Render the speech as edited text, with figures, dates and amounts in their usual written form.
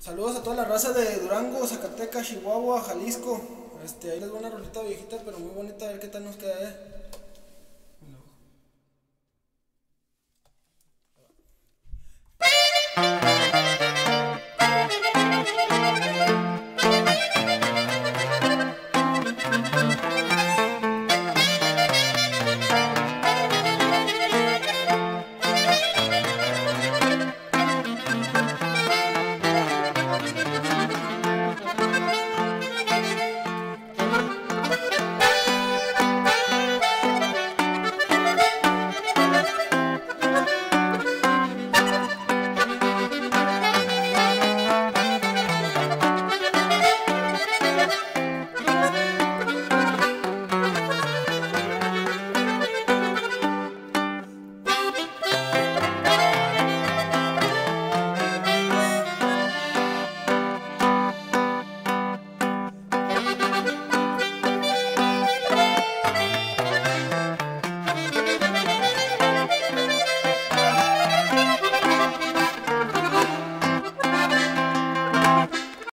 Saludos a toda la raza de Durango, Zacatecas, Chihuahua, Jalisco. Ahí les va una rolita viejita, pero muy bonita, a ver qué tal nos queda,